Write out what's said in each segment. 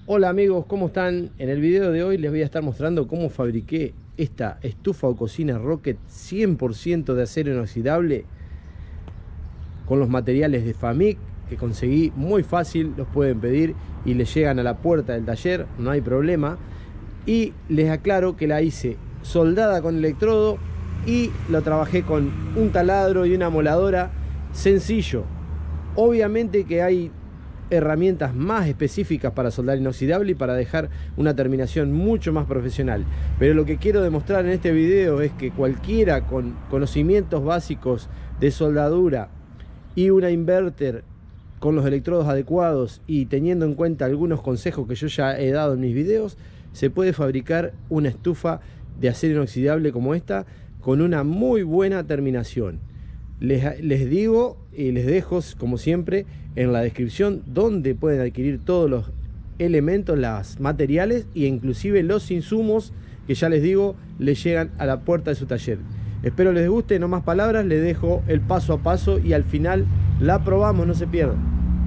Hola amigos, ¿cómo están? En el video de hoy les voy a estar mostrando cómo fabriqué esta estufa o cocina Rocket 100% de acero inoxidable con los materiales de Famic que conseguí muy fácil, los pueden pedir y les llegan a la puerta del taller, no hay problema. Y les aclaro que la hice soldada con electrodo y lo trabajé con un taladro y una moladora sencillo. Obviamente que hay herramientas más específicas para soldar inoxidable y para dejar una terminación mucho más profesional, pero lo que quiero demostrar en este video es que cualquiera con conocimientos básicos de soldadura y una inverter con los electrodos adecuados y teniendo en cuenta algunos consejos que yo ya he dado en mis videos, se puede fabricar una estufa de acero inoxidable como esta con una muy buena terminación. Les digo y les dejo, como siempre, en la descripción donde pueden adquirir todos los elementos, los materiales e inclusive los insumos que ya les digo, les llegan a la puerta de su taller. Espero les guste, no más palabras, les dejo el paso a paso y al final la probamos, no se pierdan.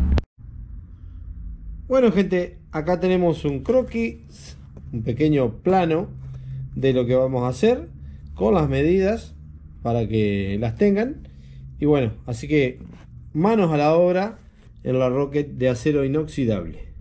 Bueno gente, acá tenemos un croquis, un pequeño plano de lo que vamos a hacer con las medidas para que las tengan. Y bueno, así que manos a la obra en la Rocket de acero inoxidable.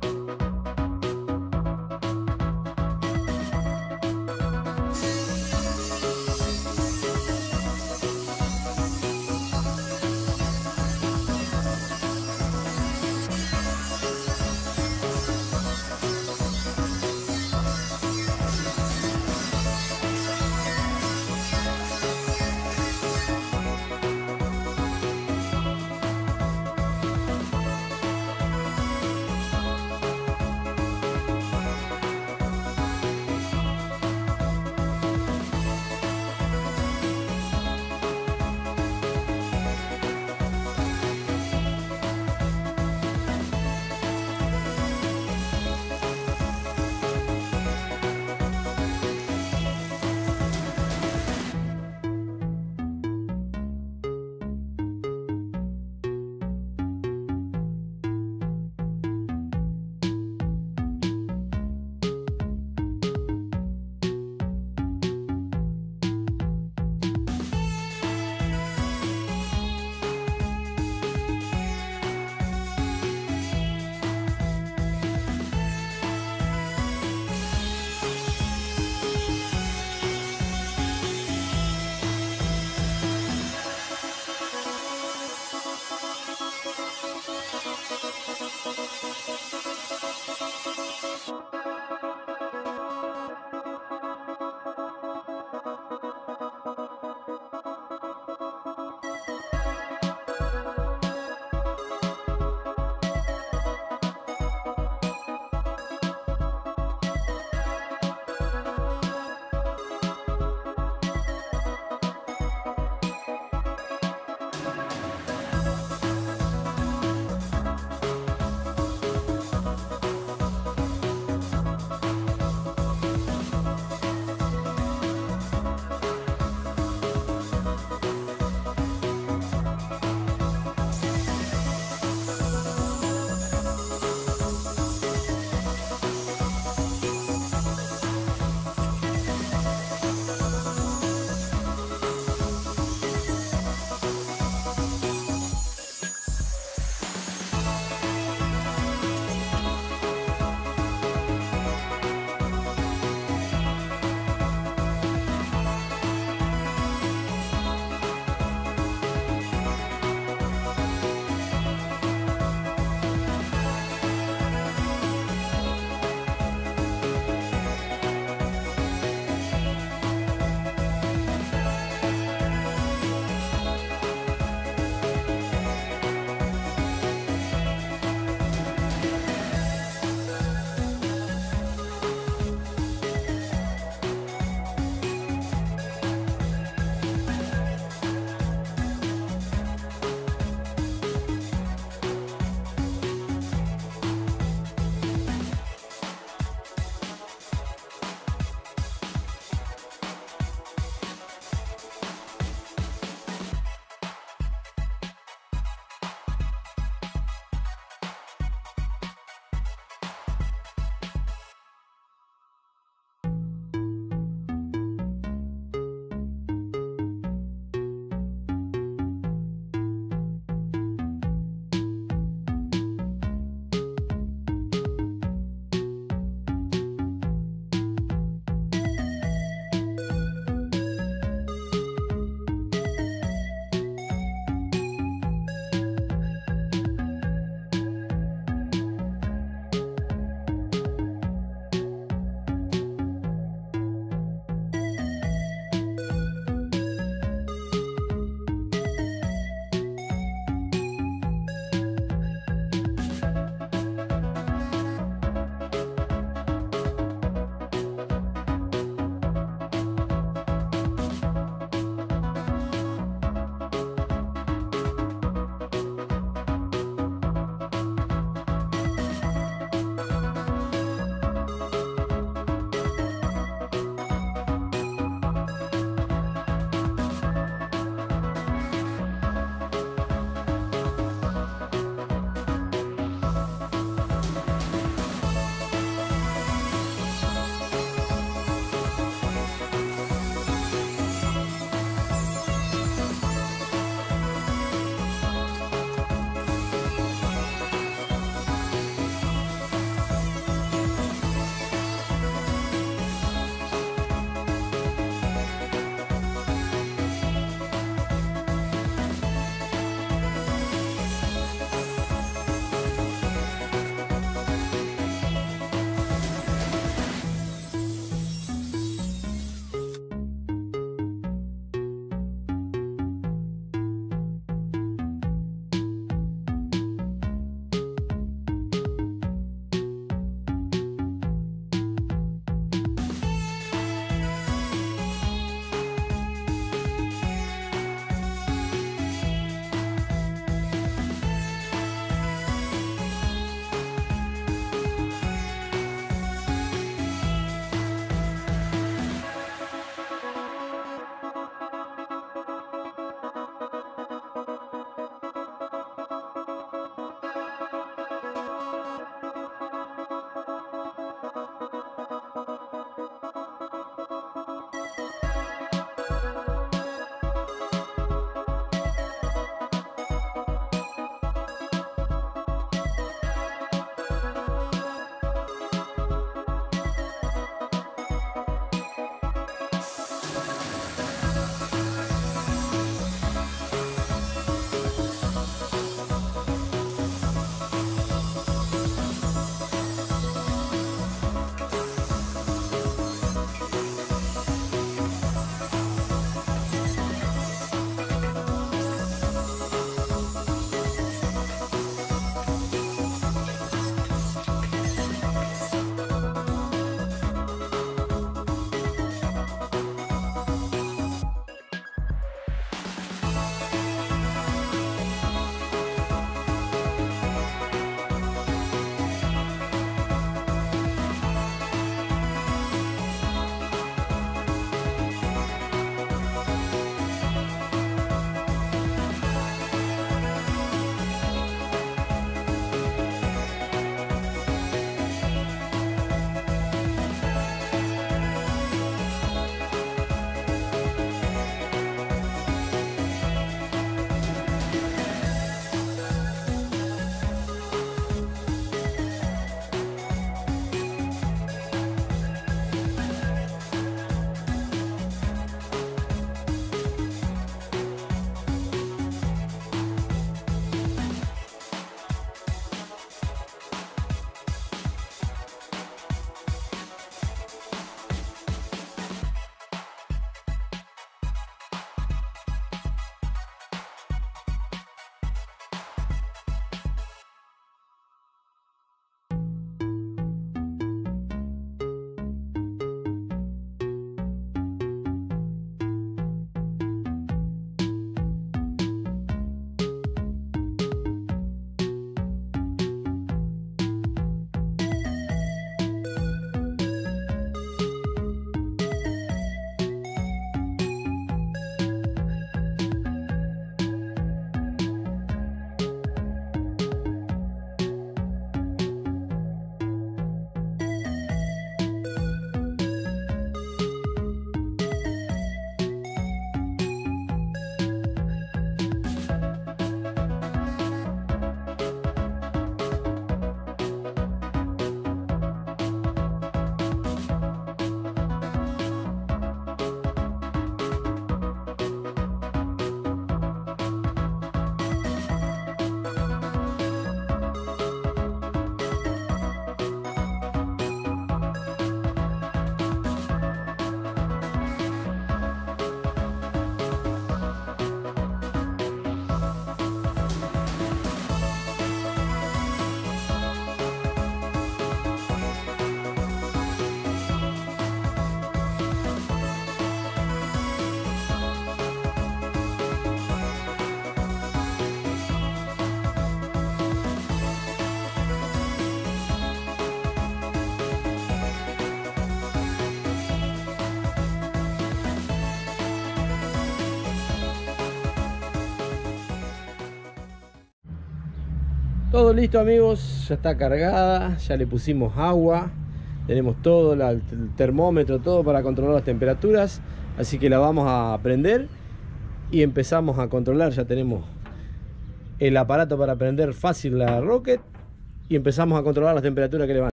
Todo listo, amigos, ya está cargada, ya le pusimos agua, tenemos todo, el termómetro, todo para controlar las temperaturas, así que la vamos a prender y empezamos a controlar. Ya tenemos el aparato para prender fácil la Rocket y empezamos a controlar las temperaturas que le van.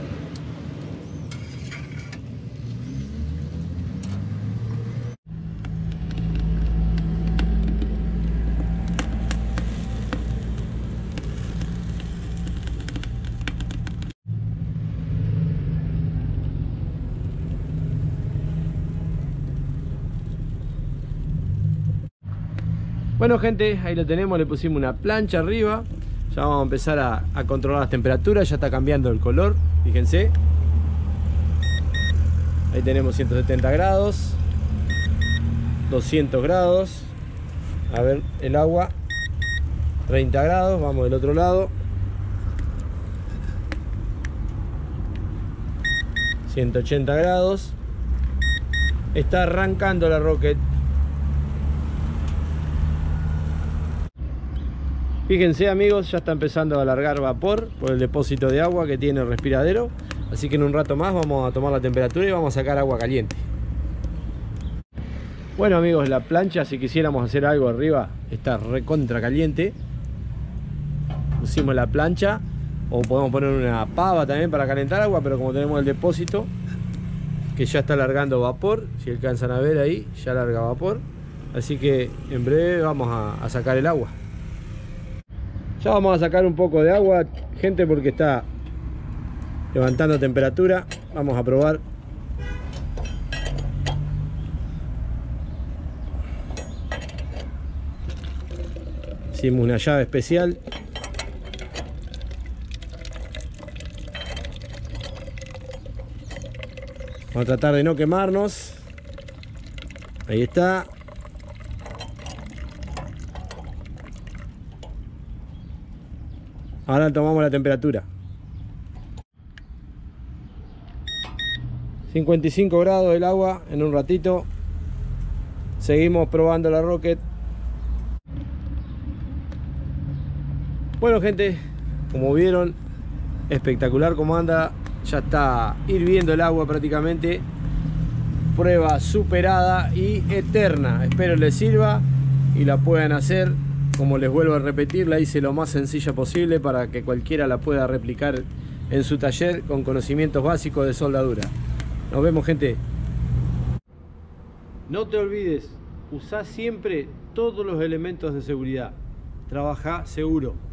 Bueno, gente, ahí lo tenemos, le pusimos una plancha arriba. Ya vamos a empezar a controlar las temperaturas. Ya está cambiando el color, fíjense. Ahí tenemos 170 grados, 200 grados. A ver, el agua, 30 grados. Vamos del otro lado, 180 grados. Está arrancando la Rocket. Fíjense, amigos, ya está empezando a largar vapor por el depósito de agua que tiene el respiradero. Así que en un rato más vamos a tomar la temperatura y vamos a sacar agua caliente. Bueno, amigos, la plancha, si quisiéramos hacer algo arriba, está recontra caliente. Pusimos la plancha, o podemos poner una pava también para calentar agua, pero como tenemos el depósito que ya está largando vapor, si alcanzan a ver ahí, ya larga vapor. Así que en breve vamos a sacar el agua. Ya vamos a sacar un poco de agua, gente, porque está levantando temperatura. Vamos a probar. Hicimos una llave especial. Vamos a tratar de no quemarnos. Ahí está. Ahora tomamos la temperatura. 55 grados el agua en un ratito. Seguimos probando la Rocket. Bueno, gente, como vieron, espectacular como anda. Ya está hirviendo el agua prácticamente. Prueba superada y eterna. Espero les sirva y la puedan hacer. Como les vuelvo a repetir, la hice lo más sencilla posible para que cualquiera la pueda replicar en su taller con conocimientos básicos de soldadura. Nos vemos, gente. No te olvides, usá siempre todos los elementos de seguridad. Trabaja seguro.